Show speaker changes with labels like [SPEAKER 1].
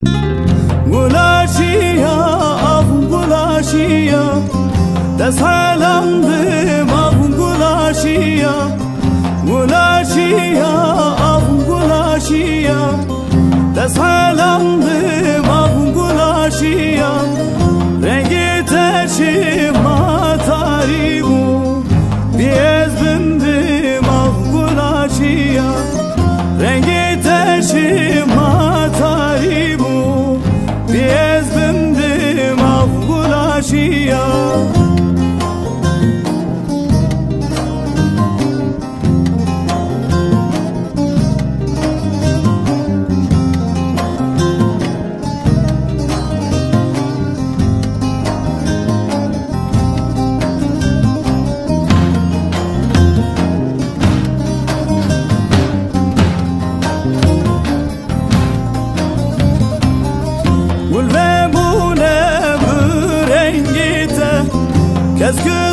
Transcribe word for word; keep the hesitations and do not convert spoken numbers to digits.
[SPEAKER 1] Gulaşiya, avun gulaşiya, desalandım avun gulaşiya. Gulaşiya, avun gulaşiya, desalandım avun gulaşiya. Rengi terşim mataribu, diyez bindim avun gulaşiya. Rengi terşim mataribu, diyez bindim avun gulaşiya. Gül ve bu ne bu rengite, kez